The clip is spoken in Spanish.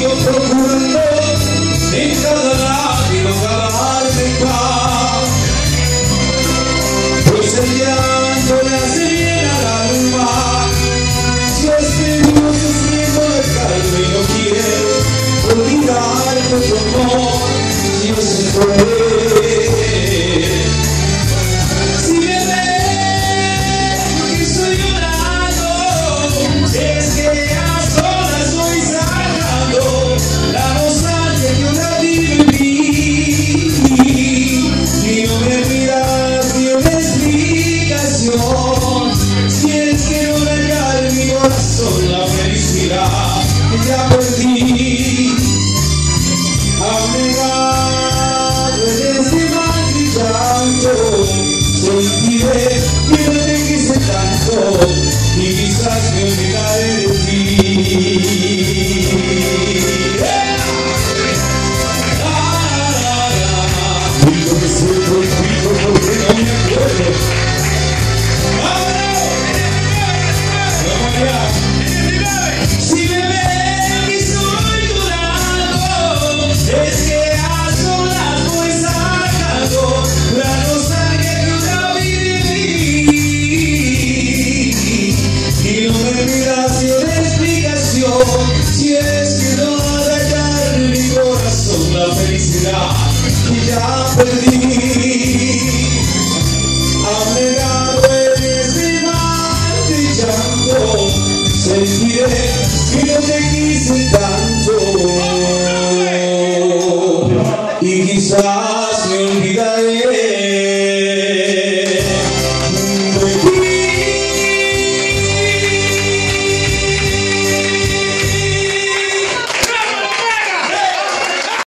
sigo procurando en cada lágrima acabarme en paz, pues el llanto le hace bien al alma. Yo estoy sufriendo de calma y no quiero olvidar nuestro amor, si no se puede. Si me ves que estoy llorando, es que a solas voy sacando la nostalgia que una vive en mí. Y no me miras ni una explicación, si es que no dañar mi corazón la felicidad que ya perdí. Abnegado en este mal y llanto, sentiré que no te quise tanto y quizás me olvidaré de ti. Digo que siento el grito porque no me acuerdo. Si me ven que estoy llorando, es que a solas voy sacando la nostalgia que una vive en mí. Y no me miras sin explicación, si es que no va a dañar mi corazón la felicidad que ya perdí. Abnegado en este mar de llanto, sentiré que no te quise tanto y quizás